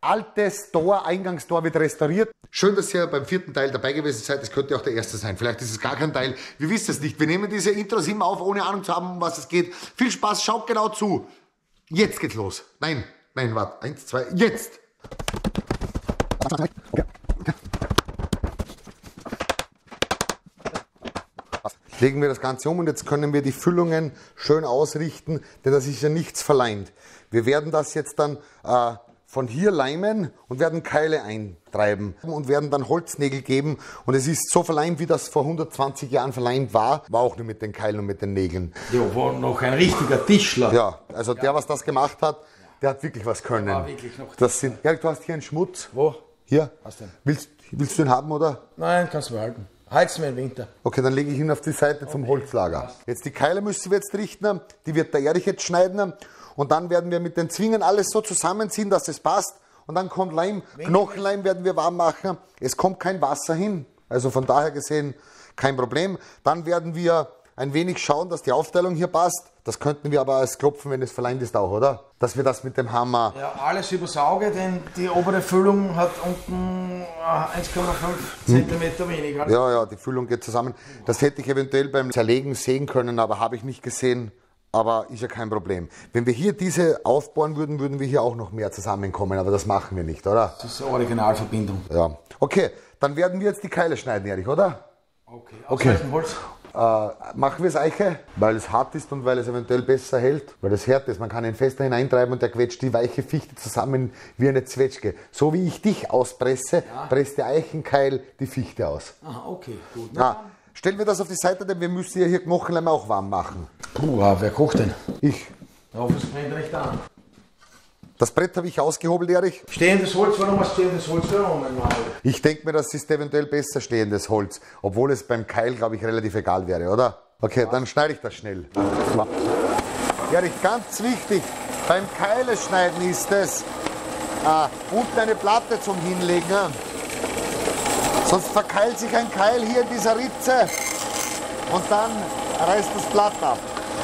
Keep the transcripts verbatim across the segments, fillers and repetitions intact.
altes Tor, Eingangstor wird restauriert. Schön, dass ihr beim vierten Teil dabei gewesen seid. Das könnte auch der erste sein. Vielleicht ist es gar kein Teil. Wir wissen es nicht. Wir nehmen diese Intros immer auf, ohne Ahnung zu haben, um was es geht. Viel Spaß, schaut genau zu. Jetzt geht's los. Nein, nein, warte. Eins, zwei, jetzt. Legen wir das Ganze um und jetzt können wir die Füllungen schön ausrichten, denn das ist ja nichts verleimt. Wir werden das jetzt dann äh, von hier leimen und werden Keile eintreiben und werden dann Holznägel geben und es ist so verleimt, wie das vor hundertzwanzig Jahren verleimt war, war auch nur mit den Keilen und mit den Nägeln. Ja, war noch ein richtiger Tischler. Ja, also der, was das gemacht hat, der hat wirklich was können. Der war wirklich noch das sind, ja, du hast hier einen Schmutz. Wo? Hier. Was denn? Willst, willst du ihn haben, oder? Nein, kannst du behalten. Heiz mir im Winter. Okay, dann lege ich ihn auf die Seite zum Holzlager. Jetzt die Keile müssen wir jetzt richten, die wird der Erich jetzt schneiden und dann werden wir mit den Zwingen alles so zusammenziehen, dass es passt und dann kommt Leim, Knochenleim werden wir warm machen, es kommt kein Wasser hin, also von daher gesehen kein Problem. Dann werden wir ein wenig schauen, dass die Aufteilung hier passt. Das könnten wir aber als klopfen, wenn es verleimt ist auch, oder? Dass wir das mit dem Hammer... Ja, alles übers Auge, denn die obere Füllung hat unten eins Komma fünf Zentimeter weniger. Ja, ja, die Füllung geht zusammen. Das hätte ich eventuell beim Zerlegen sehen können, aber habe ich nicht gesehen. Aber ist ja kein Problem. Wenn wir hier diese aufbauen würden, würden wir hier auch noch mehr zusammenkommen, aber das machen wir nicht, oder? Das ist eine Originalverbindung. Ja. Okay, dann werden wir jetzt die Keile schneiden, Erich, oder? Okay, aus okay. welchem Holz? Äh, machen wir es Eiche, weil es hart ist und weil es eventuell besser hält, weil es hart ist. Man kann ihn fester hineintreiben und der quetscht die weiche Fichte zusammen wie eine Zwetschge. So wie ich dich auspresse, ja. presst der Eichenkeil die Fichte aus. Aha, okay, gut. Ja. Stellen wir das auf die Seite, denn wir müssen ja hier Knochenleim auch warm machen. Puh, wer kocht denn? Ich. Ich hoffe, es brennt nicht an. Das Brett habe ich ausgehobelt, Erich. Stehendes Holz, warum hast du stehendes Holz genommen? Ich denke mir, das ist eventuell besser stehendes Holz, obwohl es beim Keil, glaube ich, relativ egal wäre, oder? Okay, dann schneide ich das schnell. Erich, ganz wichtig, beim Keile schneiden ist es, äh, unten eine Platte zum Hinlegen. Sonst verkeilt sich ein Keil hier in dieser Ritze und dann reißt das Blatt ab.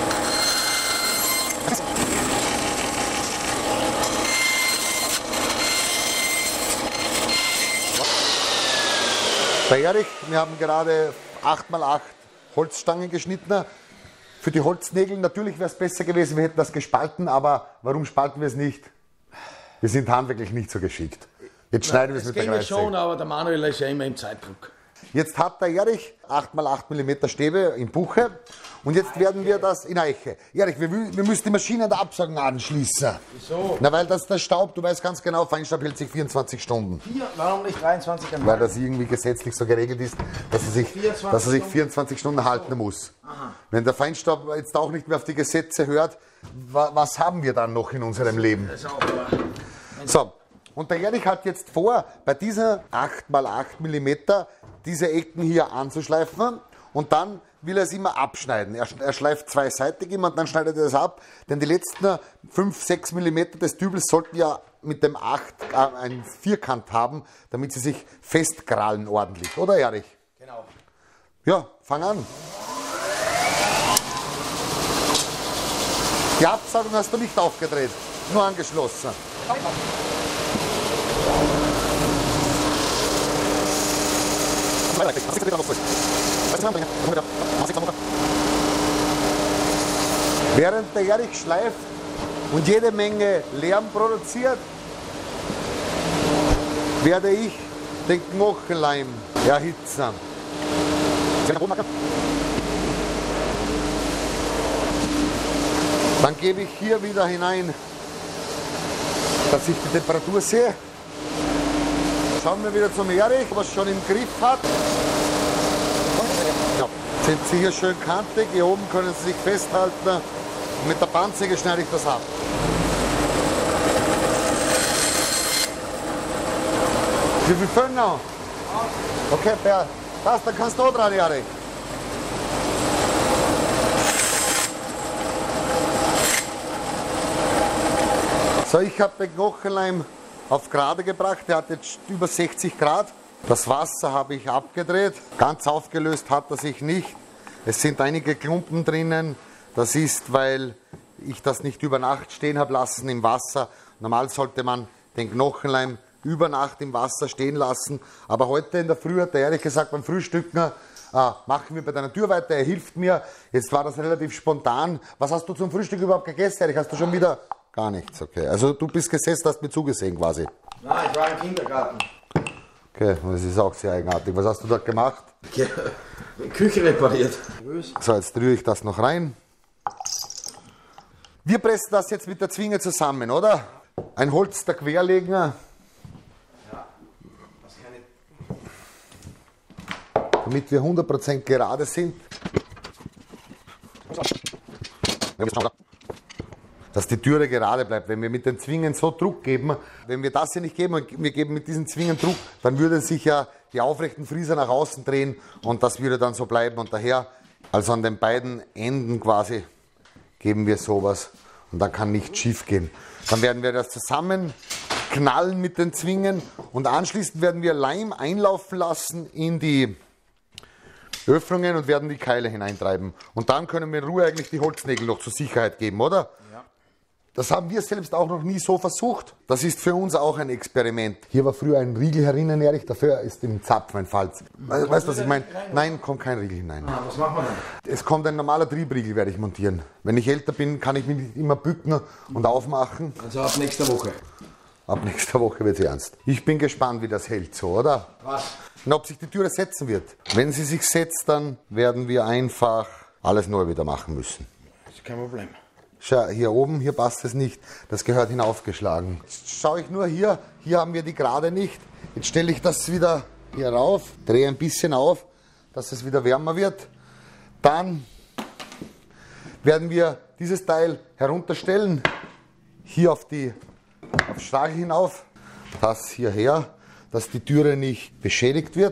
Bei Erich, wir haben gerade acht mal acht Holzstangen geschnitten. Für die Holznägel natürlich wäre es besser gewesen, wir hätten das gespalten, aber warum spalten wir es nicht? Wir sind handwerklich nicht so geschickt. Jetzt schneiden wir es mit der Kreissäge. Das ging schon, aber der Manuel ist ja immer im Zeitdruck. Jetzt hat der Erich acht mal acht Millimeter Stäbe in Buche und jetzt Eiche. werden wir das in Eiche. Erich, wir, wir müssen die Maschine an der Absaugung anschließen. Wieso? Na, weil das der Staub, du weißt ganz genau, Feinstaub hält sich vierundzwanzig Stunden. Vier, warum nicht dreiundzwanzig? Weil das irgendwie gesetzlich so geregelt ist, dass er sich, dass er sich vierundzwanzig Stunden halten muss. Aha. Wenn der Feinstaub jetzt auch nicht mehr auf die Gesetze hört, wa was haben wir dann noch in unserem Leben? Das ist auch wahr. So, und der Erich hat jetzt vor, bei dieser acht mal acht Millimeter diese Ecken hier anzuschleifen und dann will er es immer abschneiden. Er, er schleift zweiseitig immer und dann schneidet er das ab, denn die letzten fünf, sechs Millimeter des Dübels sollten ja mit dem acht äh, einen Vierkant haben, damit sie sich festkrallen ordentlich. Oder Erich? Genau. Ja, fang an. Die Absaugung hast du nicht aufgedreht, nur angeschlossen. Während der Erich schleift und jede Menge Lärm produziert, werde ich den Knochenleim erhitzen. Dann gebe ich hier wieder hinein, dass ich die Temperatur sehe. Schauen wir wieder zum Erich, was schon im Griff hat. Ja, sind sie hier schön kantig, hier oben können sie sich festhalten. Und mit der Bandsäge schneide ich das ab. Wie viel Föhn noch? Okay, Per, das, dann kannst du auch dran, Erich. So, ich habe den Knochenleim auf gerade gebracht, der hat jetzt über sechzig Grad. Das Wasser habe ich abgedreht, ganz aufgelöst hat er sich nicht. Es sind einige Klumpen drinnen, das ist, weil ich das nicht über Nacht stehen habe lassen im Wasser. Normal sollte man den Knochenleim über Nacht im Wasser stehen lassen. Aber heute in der Früh hat er ehrlich gesagt beim Frühstücken, ah, machen wir bei deiner Tür weiter, er hilft mir. Jetzt war das relativ spontan. Was hast du zum Frühstück überhaupt gegessen, Erich? Hast du schon wieder? Gar nichts, okay. Also du bist gesessen, hast mir zugesehen quasi. Nein, ich war im Kindergarten. Okay, das ist auch sehr eigenartig. Was hast du dort gemacht? Ja, Küche repariert. So, jetzt rühre ich das noch rein. Wir pressen das jetzt mit der Zwinge zusammen, oder? Ein Holz da querlegen. Ja, das kann ich. Damit wir hundert Prozent gerade sind. Dass die Türe gerade bleibt. Wenn wir mit den Zwingen so Druck geben, wenn wir das hier nicht geben und wir geben mit diesen Zwingen Druck, dann würden sich ja die aufrechten Frieser nach außen drehen und das würde dann so bleiben. Und daher, also an den beiden Enden quasi, geben wir sowas und dann kann nichts schief gehen. Dann werden wir das zusammen knallen mit den Zwingen und anschließend werden wir Leim einlaufen lassen in die Öffnungen und werden die Keile hineintreiben. Und dann können wir in Ruhe eigentlich die Holznägel noch zur Sicherheit geben, oder? Ja. Das haben wir selbst auch noch nie so versucht. Das ist für uns auch ein Experiment. Hier war früher ein Riegel herinnen, Erich, dafür ist im Zapfen ein Falz. Weißt du, was ich meine? Nein, kommt kein Riegel hinein. Ah, was machen wir dann? Es kommt ein normaler Triebriegel, werde ich montieren. Wenn ich älter bin, kann ich mich nicht immer bücken und aufmachen. Also ab nächster Woche. Ab nächster Woche wird es ernst. Ich bin gespannt, wie das hält so, oder? Was? Und ob sich die Türe setzen wird. Wenn sie sich setzt, dann werden wir einfach alles neu wieder machen müssen. Das ist kein Problem. Schau, hier oben, hier passt es nicht. Das gehört hinaufgeschlagen. Jetzt schaue ich nur hier, hier haben wir die Gerade nicht. Jetzt stelle ich das wieder hier rauf, drehe ein bisschen auf, dass es wieder wärmer wird. Dann werden wir dieses Teil herunterstellen, hier auf die auf Stachel hinauf, das hierher, dass die Türe nicht beschädigt wird.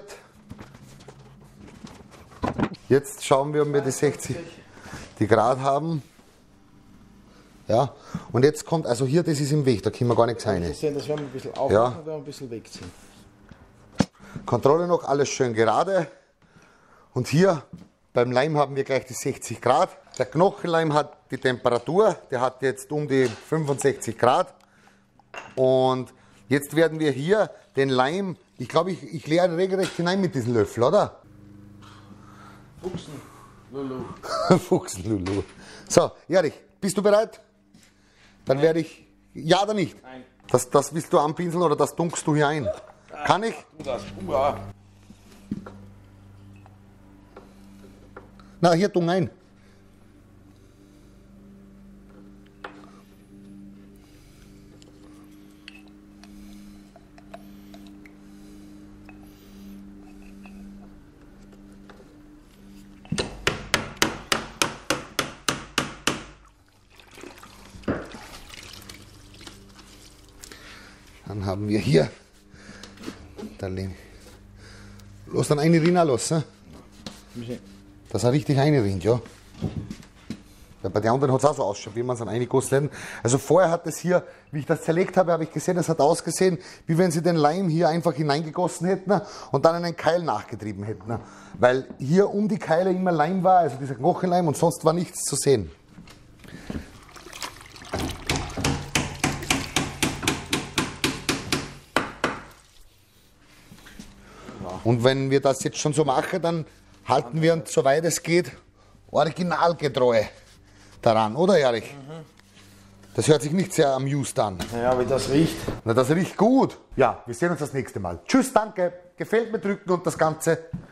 Jetzt schauen wir, ob wir die sechzig die Grad haben. Ja, und jetzt kommt, also hier, das ist im Weg, da können wir gar nichts rein. Das werden wir ein bisschen aufmachen Ja. und ein bisschen wegziehen. Kontrolle noch, alles schön gerade. Und hier beim Leim haben wir gleich die sechzig Grad. Der Knochenleim hat die Temperatur, der hat jetzt um die fünfundsechzig Grad. Und jetzt werden wir hier den Leim, ich glaube, ich, ich leere regelrecht hinein mit diesem Löffel, oder? Fuchsen, Lulu. Fuchsenlulu. So, Erich, bist du bereit? Dann werde ich, ja oder nicht? Nein. Das, das willst du anpinseln oder das dunkst du hier ein? Kann ich? Du das. Hurra. Na, hier dung ein. Dann haben wir hier, da los dann eine Rinne los, ne? Dass er richtig reinrinnt, ja. Ja. Bei den anderen hat es auch so ausgeschaut, wie man es an eingegossen hätten. Also vorher hat es hier, wie ich das zerlegt habe, habe ich gesehen, es hat ausgesehen, wie wenn sie den Leim hier einfach hineingegossen hätten und dann einen Keil nachgetrieben hätten. Weil hier um die Keile immer Leim war, also dieser Knochenleim, und sonst war nichts zu sehen. Und wenn wir das jetzt schon so machen, dann halten wir uns, soweit es geht, originalgetreu daran, oder Erich? Mhm. Das hört sich nicht sehr amused an. Naja, wie das riecht. Na, das riecht gut. Ja, wir sehen uns das nächste Mal. Tschüss, danke. Gefällt mir drücken und das Ganze.